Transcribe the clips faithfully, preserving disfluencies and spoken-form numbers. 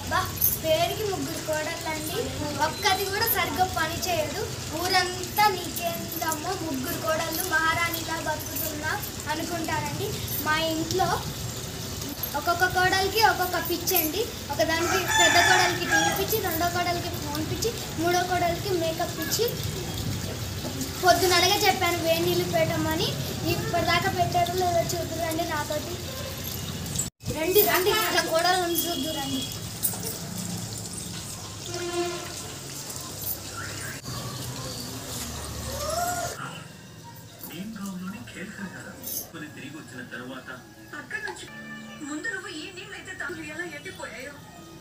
అబ్బా పేరుకి ముగ్గురు కోడళ్ళండి, ఒక్కది కూడా సరిగ్గా పని చేయదు. ఊరంతా నీకేందమ్మో ముగ్గురు కోడళ్ళు మహారాణిలా బతుకుతున్నా అనుకుంటారండి. మా ఇంట్లో ఒక్కొక్క కోడలికి ఒక్కొక్క పిచ్చి అండి. ఒకదానికి పెద్ద కోడలికి టీవీ పిచ్చి, రెండో కోడలికి ఫోన్ పిచ్చి, మూడో కోడలికి మేకప్ పిచ్చి. పొద్దుననగా చెప్పాను వేడి నీళ్ళు పెట్టమని, ఇప్పటిదాకా పెట్టారు లేదో చూద్దురండి నాతోటి. రండి రండి ఇట్లా కోడలు చూద్దురండి. తిరిగి వచ్చిన తర్వాత అక్కడి నుంచి ముందు నువ్వు ఈ నీళ్ళైతే తాను ఎలా ఎండిపోయాయో.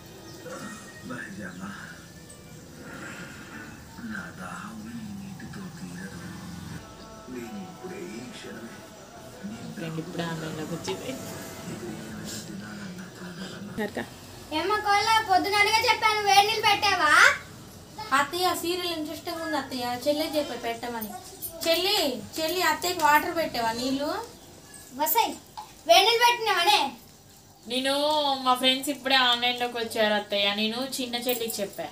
నా దాహం ఈ నీటితో తీరదు. నేను ఇప్పుడే ఈ క్షణమే ఇప్పుడు ఆన్లైన్లోకి వచ్చింది. ఏమో కోళ్ళ పొద్దుననగా చెప్పాను వేడి నీళ్ళు పెట్టావా? అత్తయ్య సీరియల్ ఇంట్రెస్టింగ్ ఉంది అత్తయ్య, చెల్లి చెప్పి పెట్టమని. చెల్లి చెల్లి అత్తయ్యకి వాటర్ పెట్టావా నీళ్ళు? వసాయి వేడి నీళ్ళు పెట్టినావనే. నేను మా ఫ్రెండ్స్ ఇప్పుడే ఆన్లైన్లోకి వచ్చారు అత్తయ్య, నేను చిన్న చెల్లికి చెప్పా.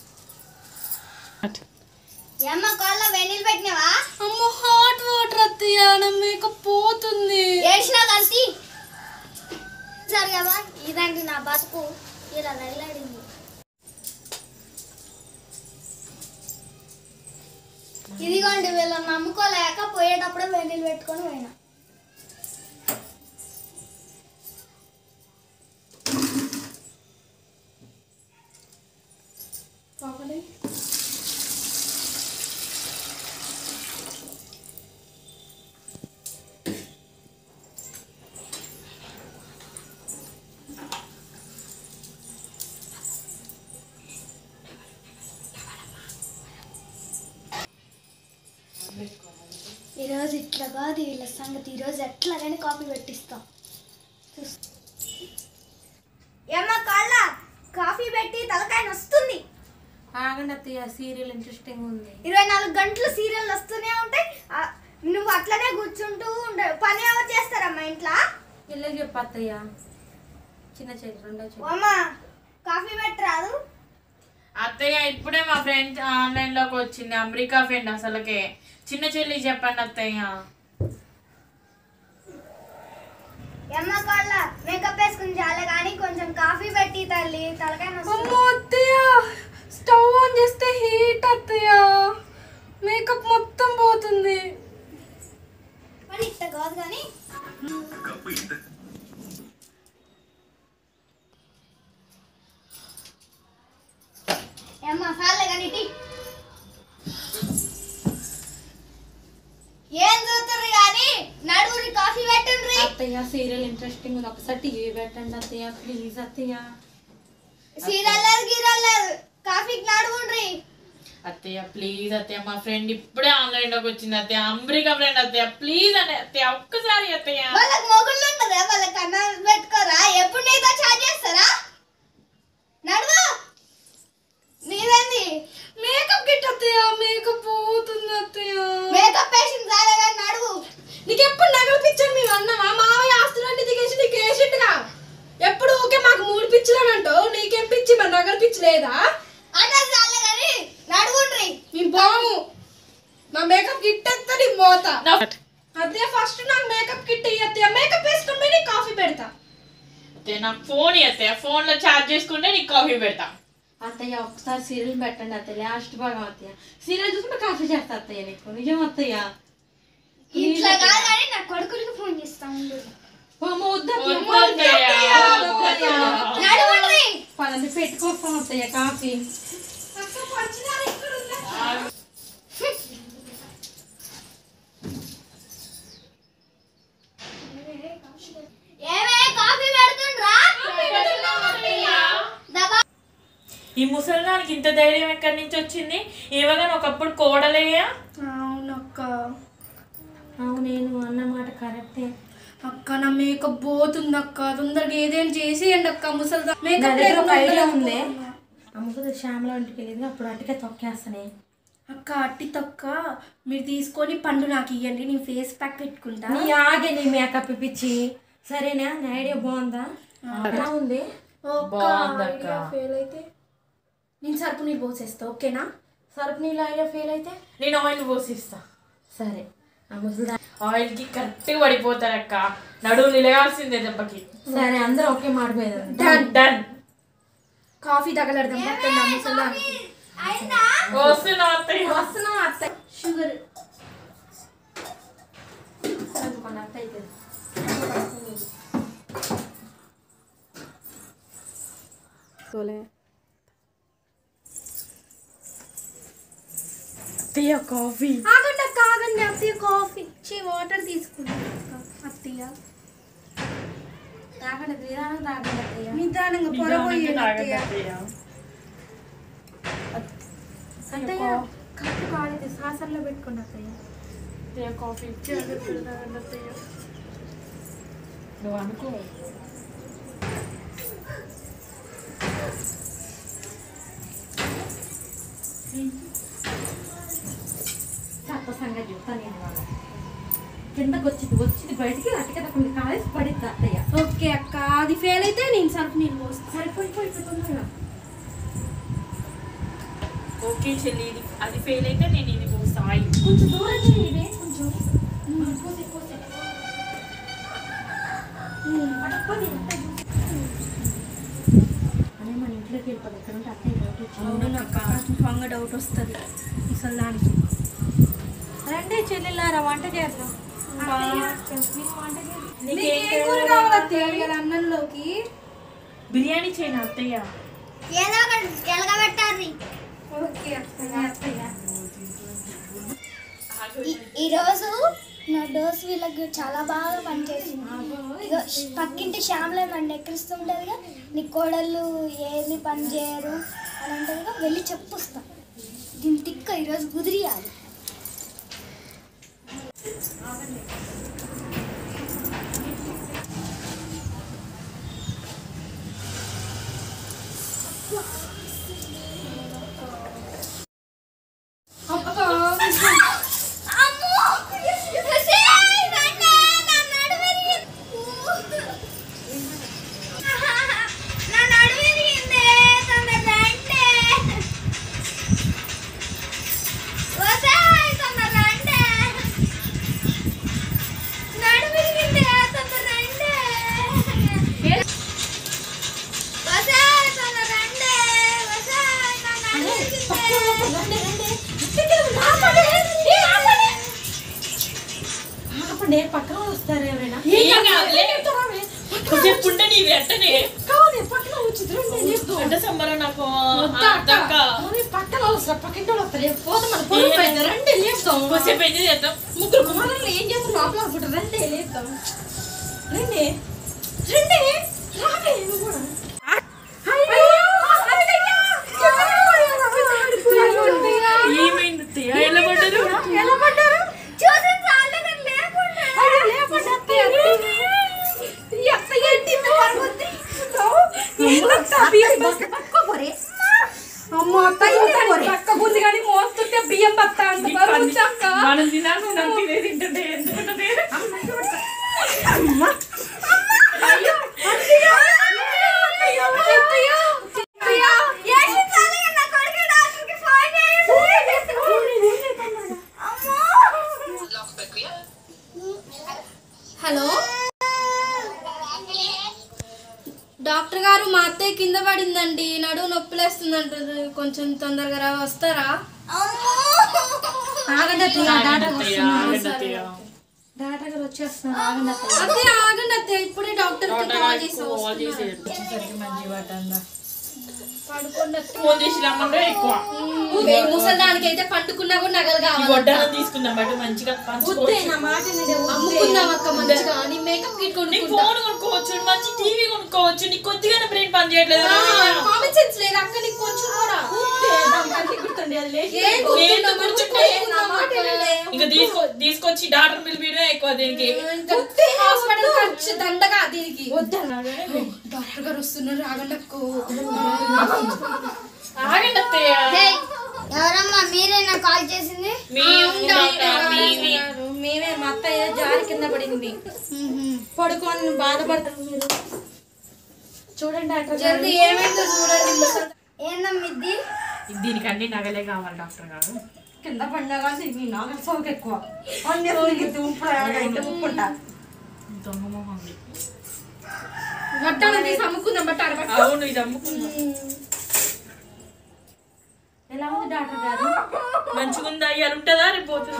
ఏమో కోళ్ళ వేడి నీళ్ళు పెట్టినావా? అమ్మో హాట్ వాటర్ అత్తయ్య, నా మేకప్ పోతుంది. ఏడ్చినా కలిసి సరే కదా, ఇదండి నా బతుకు ఇలా నగిలాడింది. ఇదిగోండి వీళ్ళని నమ్ముకోలేక పోయేటప్పుడే వేడి నీళ్ళు పెట్టుకొని పోయినా. ఈరోజు ఇట్లా కాదు వీళ్ళ సంగతి, ఈరోజు ఎట్లాగైనా కాఫీ పెట్టిస్తాం. ఏమో కాళ్ళ కాఫీ పెట్టి తలకాయ వస్తుంది. ఆగండి అత్తయ్య, సీరియల్ ఇంట్రెస్టింగ్ ఉంది. ఇరవై నాలుగు గంటలు సీరియల్ వస్తూనే ఉంటాయి, నువ్వు అట్లనే కూర్చుంటూ ఉండ. పని ఎవరు చేస్తారమ్మా ఇంట్లో? చెల్లి చెప్పు అత్తయ్య. చిన్న చెల్లి రెండో చెల్లి. అమ్మా కాఫీ పెట్టరాదు? అత్తయ్య ఇప్పుడే మా ఫ్రెండ్ ఆన్లైన్లోకి వచ్చింది, అమెరికా ఫ్రెండ్. అసలుకే చిన్న చెల్లికి చెప్పండి అత్తయ్య. ఎమ్మ కాళ్ళ మేకప్ వేసుకుని చాలే కానీ కొంచెం కాఫీ పెట్టి తల్లి తలకాయ అమ్మో అత్తయ్య, స్టవ్ ఆన్ చేస్తే హీట్ అత్తయ్య, మేకప్ మొత్తం పోతుంది. మరి ఇట్ట కాదు కానీ ఏమ్మా చాలే కానీ టీ ఏం చూస్తారు కానీ నడువురి కాఫీ పెట్టండి. అత్తయ్య సీరియల్ ఇంట్రెస్టింగ్ ఉంది, ఒకసారి టీవీ పెట్టండి అత్తయ్య ప్లీజ్ అత్తయ్య. సీరియల్ గీరల్ కాఫీకి నడువుండ్రి. అత్తయ్య ప్లీజ్ అత్తయ్య, మా ఫ్రెండ్ ఇప్పుడే ఆన్లైన్లోకి వచ్చింది అత్తయ్య, అమెరికా ఫ్రెండ్ అత్తయ్య ప్లీజ్ అని అత్తయ్య ఒక్కసారి అత్తయ్య. వాళ్ళకి మొగుళ్ళు ఉంటుందా? వాళ్ళకి అన్న పెట్టుకోరా? ఎప్పుడు నీతో చాట్ చేస్తారా? నడువు. నీదేంది మేకప్ కిట్ అత్తయ్య, మేకప్ పోతుంది అత్తయ్య. మేకప్ వేసింది రాలేగా నడువు. నీకు ఎప్పుడు నగలు పిచ్చాను మేము అన్నావా? మావయ్య ఆస్తులన్నీ దిగేసి నీకు వేసిండుగా. ఎప్పుడు ఓకే మాకు మూడు పిచ్చిలు అంటావు, నీకేం పిచ్చి మరి నగలు పిచ్చి లేదా? అంటే చాలే కానీ నడువుండ్రి. మేము బాము, నా మేకప్ కిట్ ఎత్తా నీ మోత. అదే ఫస్ట్ నాకు మేకప్ కిట్ ఇయ్యత్తయ్య, మేకప్ వేసుకుని పోయి నీకు కాఫీ పెడతా. అత్తయ్య నాకు ఫోన్ అత్తయ్య, ఫోన్లో ఛార్జ్ చేసుకుంటే నీకు కాఫీ పెడతా. అత్తయ్య ఒకసారి సీరియల్ పెట్టండి అత్తయ్య, లాస్ట్ భాగం అత్తయ్య. సీరియల్ చూసుకుంటే కాఫీ చేస్తా అత్తయ్య నీకు, నిజం అత్తయ్య. ఇట్లా కాదు కానీ నా కొడుకులకి ఫోన్ చేస్తా ఉండు. నడువుండ్రి. పదండి పెట్టుకోస్తాం అత్తయ్య కాఫీ. ఏమే కాఫీ పెడుతుండ్రా? ఈ ముసలిదానికి ఇంత ధైర్యం ఎక్కడి నుంచి వచ్చింది? ఏవగానే ఒకప్పుడు కోడలేయా? అవునక్క, అవునేను అన్నమాట కరెక్టే అక్క. నా మేకప్ పోతుంది అక్క, తొందరగా ఏదేం చేసేయండి అక్క. ముసలి మేకప్ ఐడియా ఉంది. ఆ ముసలి శ్యామల ఇంటికి వెళ్ళింది, అప్పుడు అట్టికే తొక్కేస్తానే. అక్క అట్టి తొక్క మీరు తీసుకొని పండు నాకు ఇవ్వండి, నేను ఫేస్ ప్యాక్ పెట్టుకుంటా. నీ ఆగే నీ మేకప్ పిచ్చి సరేనా? నా ఐడియా బాగుందా? ఎలా ఉంది? బాగుందక్క. ఫెయిల్ అయితే నేను సరుపు నీళ్ళు పోసేస్తా, ఓకేనా? సరుపు నీళ్ళు ఐడియా ఫెయిల్ అయితే నేను ఆయిల్ పోసిస్తా. సరే. ఆ ముసలిదా ఆయిల్ కి కరెక్ట్ గా పడిపోతారక్క, నడువు నిలగాల్సిందే దెబ్బకి. సరే, అందరూ ఒకే మాట మీద డన్ డన్. కాఫీ తగలడదాం పట్టండి ఆ ముసలిదానికి. వస్తున్నా అత్తయ్య. వస్తున్నాం అత్తయ్య. షుగర్ చదువుకోండి అత్తయ్య. అత్తయ్య కాఫీ. ఆగండి అక్క, ఆగండి అత్తయ్య. కాఫీ చీ వాటర్ తీసుకుంటాను అత్తయ్య. తాగండి, నిదానం తాగండి అత్తయ్య. నిదానంగా పొరపోయి అత్తయ్య. అత్తయ్య కప్పు కాడితే సాసర్లో పెట్టుకోండి అత్తయ్య. అత్తయ్య కాఫీ అత్తయ్య. నువ్వు అనుకో. తప్ప సంగతి చెప్తాను నేను వాళ్ళ కిందకు వచ్చింది వచ్చింది బయటికి అటుకదా కొన్ని కాలేసి పడిద్ది అత్తయ్య. ఓకే అక్క, అది ఫెయిల్ అయితే నేను సరుపు నీళ్ళు పోస్తాను. సరిపోయి పోయి తొందరగా. ఓకే చెల్లి, ఇది అది ఫెయిల్ అయితే నేను ఇది పోస్తా. ఆయిల్ కొంచెం దూరం చేయండి, కొంచెం పోసే పోసే పడకపోతే అనే మన ఇంట్లోకి వెళ్ళిపోదు. ఎక్కడ ఉంటే అత్తయ్య డౌట్ వచ్చింది. కొంగ డౌట్ వస్తుంది అసలు దానికి. రండి చెల్లెల్లారా, వంట చేద్దాం. అన్నంలోకి బిర్యానీ చేయను అత్తయ్య. ఏదో ఒకటి ఎలగబెట్టాలి. ఓకే అత్తయ్య. ఈ- ఈరోజు నా డోస్ వీళ్ళకి చాలా బాగా పనిచేసింది. ఇగో పక్కింటి శ్యామల నన్ను ఎక్కిస్తుంటుందిగా, నీ కోడళ్ళు ఏమి పని చేయరు అని అంటుందిగా, వెళ్ళి చెప్పుస్తా. దీని తిక్క ఈరోజు కుదిరియాలి. అప్పుడు నేను పక్కన వస్తారు ఎవరైనా ఏం కాదులే. కొంచెంసేపు ఉంటే నీ వెంటనే కాదు పక్కన వచ్చి అంటే సంబరం నాకు పక్కన వస్తారు పక్కింటి వాళ్ళు వస్తారు పోతే మన పొరుగు పైన రండి లేపుతాం. కొంచెంసేపు ఎంజాయ్ చేద్దాం. ముగ్గురు కుమారులు ఏం చేస్తారు లోపల అనుకుంటారు. రండి లేపుతాం. రండి రండి రావే నువ్వు కూడా. ఏమైంది అత్తయ్య? ఎలా పడ్డారు? ఎలా పడ్డారు? బియ్యం బత్త మనం తినాలి, మనం తినే తింటుంటే ఎందుకుంటుంది? హలో డాక్టర్ గారు, మా అత్తయ్య కింద పడిందండి, నడువు నొప్పిలేస్తుంది అంటారు. కొంచెం తొందరగా రా, వస్తారా? ఆగండి అత్తయ్య, డాక్టర్ అత్తయ్య డాక్టర్ గారు వచ్చేస్తున్నారు. ఆగండి అత్తయ్య. అత్తయ్య ఆగండి అత్తయ్య, ఇప్పుడే డాక్టర్ కి కాల్ చేసి కాల్ చేసి వస్తున్నారు. వచ్చేసరికి మంచి పట్టందా. పడుకోండి. ఫోన్ చేసి రమ్మంటే ఎక్కువ. ముసలిదానికి అయితే పండుకున్నా కూడా నగలు ఈ కావాలి. వడ్డానం తీసుకుందాం బట్ మంచిగా పంచుకోవచ్చు. అమ్ముకుందాం అక్క మంచిగా. నీ మేకప్ కిట్ నీ కొనుక్కుంటా. ఫోన్ కొనుక్కోవచ్చు, మంచి టీవీ కొనుక్కోవచ్చు. నీకు కొద్దిగా బ్రెయిన్ పని చేయట్లేదు. కామన్ సెన్స్ లేదు అక్క నీకు కొంచెం కూడా. ఏం కూర్చున్నా, మంచిగా కూర్చున్నా, మాట వినలే. ఇంకా తీసుకో తీసుకొచ్చి డాక్టర్ బిల్ పీడే ఎక్కువ దీనికి. హాస్పిటల్ ఖర్చు దండగా దీనికి. డాక్టర్ గారు వస్తున్నారు, ఆగండి అక్క. ఆగండి అత్తయ్య. ఎవరమ్మా మీరేనా కాల్ చేసింది? మేము డాక్టర్, మేమే. మేమే. మా అత్తయ్య జారి కింద పడింది, పడుకొని బాధపడతారు మీరు. చూడండి డాక్టర్ జల్దీ ఏమైందో చూడండి ముసలి. ఏందమ్మా ఇది? దీనికి అన్ని నగలే కావాలి డాక్టర్ గారు. కింద పండగ నాకు సోకు ఎక్కువ అన్ని ఉప్పుకుంటా బట్టాలు తీసి అమ్ముకుందాం బట్టాలు అవును ఇది అమ్ముకుందాం. ఎలా ఉంది డాక్టర్ గారు? మంచిగా ఉందా? ఇవాళ ఉంటుందా రేపు పోతుందా?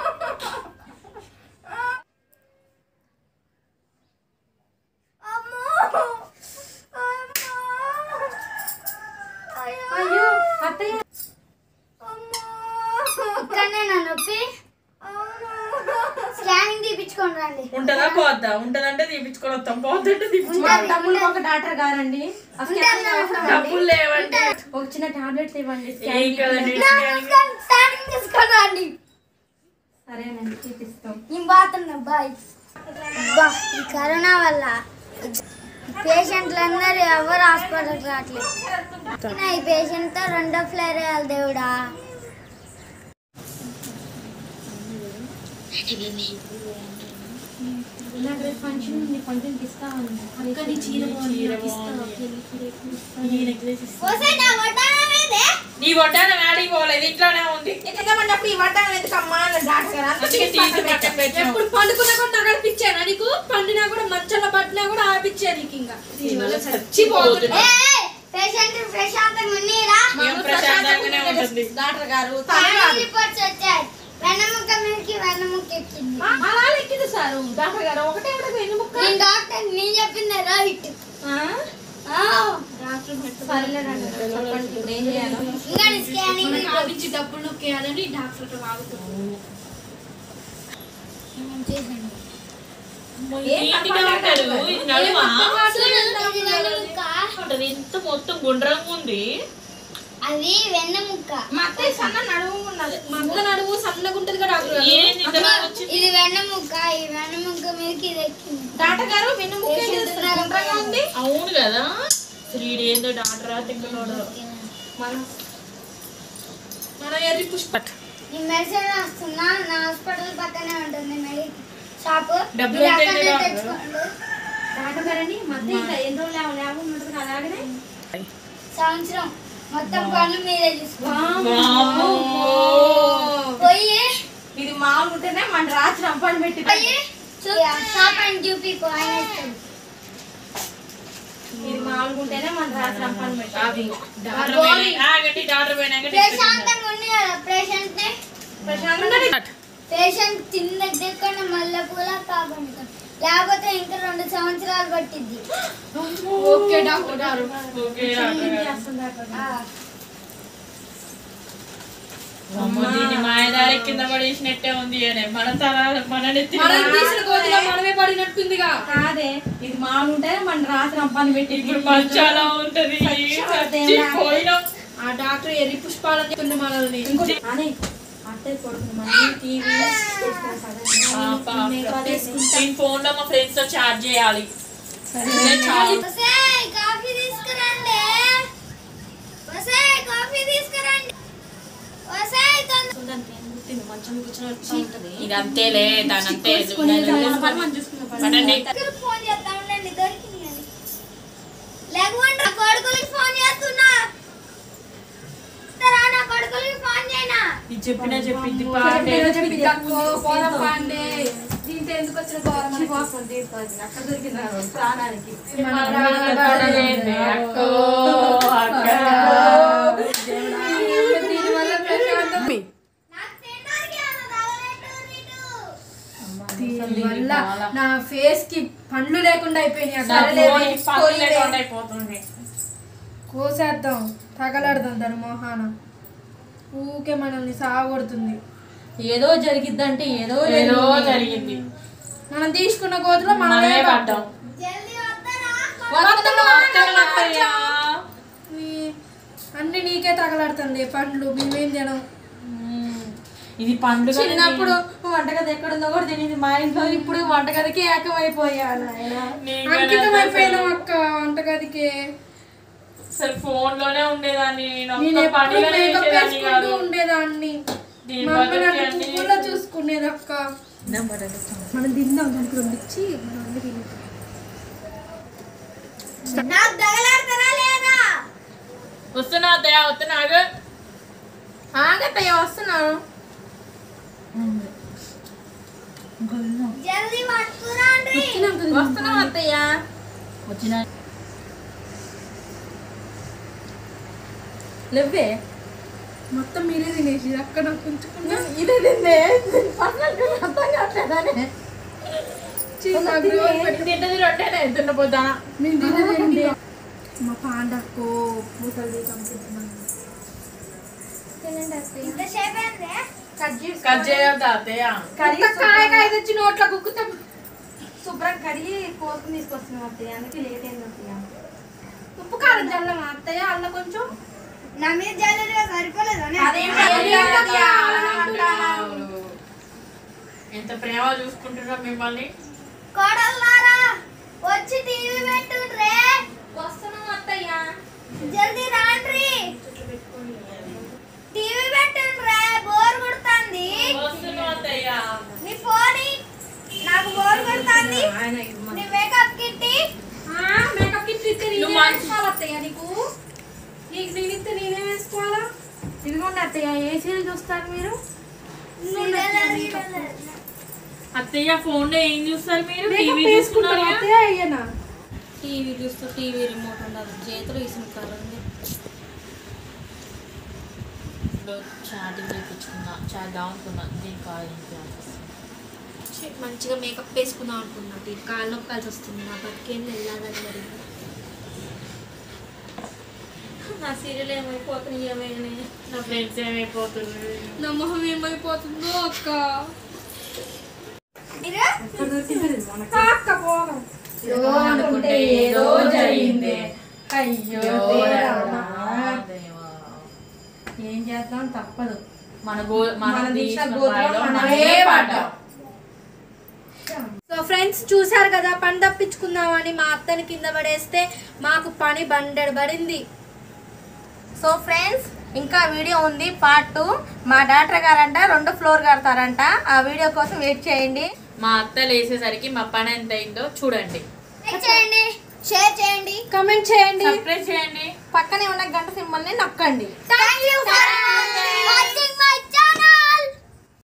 అయ్యో అత్తయ్య ఇక్కడనే నా నొప్పి. స్కానింగ్ తీపించుకొని రండి. ఉంటుందా పోద్దా? ఉంటదంటే తీపించుకొని వస్తాం, పోద్దంటే తీపించుకోవాలి. డబ్బులు ఒక డాక్టర్ గారండి ఆ స్కానింగ్ అవసరం. డబ్బులు లేవండి. ఒక చిన్న టాబ్లెట్స్ ఇవ్వండి ఏం కదండి స్కానింగ్ తీసుకొని రండి. సరేనండి చూపిస్తాం. నేను బాతున్నా బాయ్. అబ్బా ఈ కరోనా వల్ల పేషెంట్లు అందరూ ఎవరు హాస్పిటల్కి రావట్లేదు. ఈ పేషెంట్తో రెండో ఫ్లేర్ వేయాలి దేవుడా. నాకు రేపు ఫంక్షన్ ఉంది, ఫంక్షన్కి ఇస్తాను. అక్కడి చీర బాగుంది, నాకు ఇస్తావా? ఈ నెక్లెస్ ఇస్తా. ఓసే నా వడ్డానం ఏదే? నీ వడ్డాన వేడికి పోలేదు, ఇంట్లోనే ఉంది. ఎందుకమ్మన్నప్పుడు ఈ వడ్డానం ఎందుకమ్మా డాక్టర్ గారు? అందుకే తీసి పక్కన పెట్టాము. ఎప్పుడు పండుకున్నా కూడా నాకు అనిపించాను నీకు, పండినా కూడా మంచంలో పట్టినా కూడా ఆపించాను నీకు. ఇంకా దీనివల్ల చచ్చిపోతుంది. ఏ పేషెంట్ ప్రశాంతంగా ఉన్నీరా. ఏం ప్రశాంతంగానే ఉంటుంది. డాక్టర్ గారు స్కానింగ్ రిపోర్ట్స్ వచ్చాయి. వెన్నముక్క మీదకి వెన్నముక్క ఎక్కింది. అలా ఎక్కింది సారు. డాక్టర్ గారు ఒకటే ఒకటి వెన్నుముక్క. నేను డాక్టర్ నేను చెప్పింది రైట్. సరేలే డాక్టర్ గారు, చెప్పండి ఇప్పుడు ఏం చేయాలో. ఇంకా స్కానింగ్ ఆపించి డబ్బులు నొక్కేయాలని డాక్టర్ వాగుతుంది. ఏంటి డాక్టర్ ఇది నడుమా? వెన్నముక్క ఇంత మొత్తం గుండ్రంగా ఉంది. అది వెన్నముక్క. మా అత్తయ్య సన్న నడుము ఉన్నది, మా అత్త నడుము సన్నగా ఉంటుంది కదా డాక్టర్ గారు. ఏంది ఇంత బాగా వచ్చింది? ఇది వెన్నముక్క. ఈ వెన్నముక్క మీదకి ఇది ఎక్కింది. డాక్టర్ గారు వెన్నుముక్క ఏంటి గుండ్రంగా ఉంది? అవును కదా. త్రీ ఏందో డాక్టర్ తింటున్నాడు. మన మన ఎర్రి పుష్ప ఈ మెడిసిన్ వస్తున్నా నా హాస్పిటల్ పక్కనే ఉంటుంది మెడికల్ షాప్. డబ్బులు మీరు అయితే అక్కడనే డాక్టర్. తెచ్చుకోండి. డాక్టర్ గారండి మా అత్తయ్య ఇంకా ఎన్ని రోజులు లేవ లేవ ఉంటుంది కదా అలాగనే. సంవత్సరం మొత్తం పనులు మీరే చూసుకోండి. వామ్మో. పోయి ఇది మామూలు ఉంటేనే మన రాత్రి రంపాన్ని పెట్టి పోయి చూ- షాప్ అని చూపిపో ఆయన ఇస్తాడు. ఇది మామూలు ఉంటేనే మన రాత్రి రంపాన్ని పెట్టి అది డాక్టర్ పోయినా- ఆగండి, డాక్టర్ పోయినాక ప్రశాంతంగా ఉంది కదా పేషెంట్ ని. ప్రశాంతంగా పేషెంట్ తిన్న దగ్గర మల్లె పూల కాకుండా లేకపోతే ఇంకా రెండు సంవత్సరాలు పట్టిద్ది. ఓకే డాక్టర్ గారు. ఓకే డాక్టర్ గారు. ఆ, అమ్మో, దీన్ని మాయదారి కింద పడేసినట్టే ఉంది అనే మన తల మన నెత్తి మనం తీసిన గోతిలో మనమే పడినట్టుందిగా. కాదే ఇది మామూలు ఉంటేనే మన రాత్రి రంపాన్ని పెట్టి ఇప్పుడు మంచాలా ఉంటది. చచ్చిపోయినాం. ఆ డాక్టర్ ఎర్రి పుష్పాలని చెప్తుంది మనల్ని. ఇంకోటి అనే అత్తయ్య కొడుకుని మళ్ళీ టీవీ పాప, నేను ఫోన్ లో మా ఫ్రెండ్స్ తో చాట్ చేయాలి. ఒసేయ్, కాఫీ తీసుకురండి. ఒసేయ్, కాఫీ తీసుకురండి. ఒసేయ్, తొందర- మంచం కూర్చొని ఇది అంతేలే, దాని అంతే దగ్గర ఫోన్ చేస్తా ఉండండి, దొరికింది. లేకపోతే నా కొడుకులకి ఫోన్ చేస్తున్నా. ఇస్తారా నా కొడుకులకి ఫోన్ చేయనా? ఇది చెప్పినా చెప్పింది పాటే. దీంతో ఎందుకు వచ్చిన అక్కడ దొరికింది ప్రాణానికి. అక్కో, అక్క. దీనివల్ల ప్రశాంతం నాకు తినడానికి ఏమన్నా తగలెట్టు నీటు. దీనివల్ల నా ఫేస్ కి పండ్లు లేకుండా అయిపోయినాయి. నా అసలు ఫోన్కి పనులు లేకుండా అయిపోతుంది. కోసేద్దాం, తగలడదాం దాని మొహాన. ఊకే మనల్ని సాగొడుతుంది. ఏదో జరిగిద్దంటే ఏదో ఏదో జరిగింది. మనం తీసుకున్న గోతులో మనమే మనమే పడ్డాం. పడ్డాం. జల్దీ వస్తారా? అక్కయ్యా. ఈ- అన్ని నీకే తగలడుతుంది పండ్లు, మేమేం తినం. ఇది పండుగ చిన్నప్పుడు వంటగది ఎక్కడుందో కూడా తెలియదు మా ఇంట్లో. ఇప్పుడు వంటగదికి ఏకమైపోయాను ఆయన. అంకితం అయిపోయినాం అక్క వంటగదికి. అసలు ఫోన్ లోనే ఉండేదాన్ని నేను. నేను ఒక్క ఎప్పుడు పనిగా మేకప్ చేసేదాన్ని వేసుకుంటూ కాదు. ఉండేదాన్ని. దీని మా అమ్మ బదులు నన్ను అన్ని- పువ్వుల్లో చూసుకునేది అక్క. మనం తిందాం దానికి రెండు ఇచ్చి మనం అన్ని తినేద్దాం. నాకు తగలాడతారా లేదా? వస్తున్నా అత్తయ్య వస్తున్నా ఆగు. ఆగత్తయ్య వస్తున్నాను. జల్దీ పట్టుకురండి. వస్తున్నాం అత్తయ్య. వచ్చిన లేవే మొత్తం మీరే తినేసి అక్కడ ఉంచుకున్నా ఇదే తిందే అర్థం కావట్లేదని తింటది రొట్టెనే తిన్నపోతానా. నేను తినదండి. మా పాండక్కో ముసలి చంపుతున్నాను. ఇంతసేపు ఏందే? కట్ చేయొద్దా అత్తయ్య? కాయ కాయ తెచ్చి నోట్లో కుక్కుతా శుభ్రం కడిగి కోసుకుని తీసుకొస్తున్నాం అత్తయ్య. అందుకే లేట్ అయింది అత్తయ్య. ఉప్పు కారం చల్లమా అత్తయ్య? అల్ల కొంచెం నా మీద జల్లెడగా సరిపోలేదనే? ఎంత ప్రేమ చూసుకుంటున్నా మిమ్మల్ని. కోడల్లారా వచ్చి టీవీ పెట్టుండ్రే. వస్తున్నాం అత్తయ్య. జల్దీ రాండ్రి. టీవీ పెట్టుండ్రే, బోర్ కొడుతుంది. వస్తున్నా అత్తయ్య. నీ ఫోన్ నాకు బోర్ కొడుతుంది. నీ మేకప్ కిట్టి మేకప్ కిట్ ఇస్తే నువ్వు నేనే మంచి- వేసుకోవాలి అత్తయ్య. నీకు నీకు నేను ఇస్తే నేనే వేసుకోవాలా? ఇదిగోండి అత్తయ్య. ఏ సీరియల్ చూస్తారు మీరు? అత్తయ్య ఫోన్ లో ఏం చూస్తారు మీరు? మేకప్ టీవీ వేసుకుంటావా చూస్తున్నారా? అత్తయ్య? అయ్యనా టీవీ చూస్తూ టీవీ రిమోట్ ఉండదు చేతిలో ఇసుకుంటారు. చాటింగ్ చేయించుకున్నా చేద్దాం అనుకున్నా. దీని కాదు మంచిగా మేకప్ వేసుకుందాం అనుకున్నా. కాళ్ళు నొప్పి కలిసి వస్తుంది. నా బతికేం వెళ్ళాలని మరి. నా సీరియల్ ఏమైపోతున్నాయి ఏమైనా నా ఫ్రెండ్స్ ఏమైపోతున్నారు. నా మొహం ఏమైపోతుందో అక్క. అక్క పోదాం. అనుకుంటే ఏదో జరిగింది. అయ్యో దేవా. ఏం చేద్దాం తప్పదు. మన గో మన మన తీసిన తీసిన గోతులో బాయిలో మనమే మనమే పడ్డాం. సో ఫ్రెండ్స్ చూసారు కదా, పని తప్పించుకుందామని మా అత్తని కింద పడేస్తే మాకు పని బండెడు పడింది. సో ఫ్రెండ్స్ ఇంకా వీడియో ఉంది పార్ట్ టూ. మా డాక్టర్ గారంట రెండు ఫ్లోర్ కడతారంట. ఆ వీడియో కోసం వెయిట్ చేయండి. మా అత్త లేసేసరికి మా పని ఎంత అయిందో చూడండి. లైక్ చేయండి, షేర్ చేయండి. కమెంట్ చేయండి. సబ్స్క్రైబ్ చేయండి. పక్కనే ఉన్న గంట సింబల్ని నొక్కండి. Thank you for watching my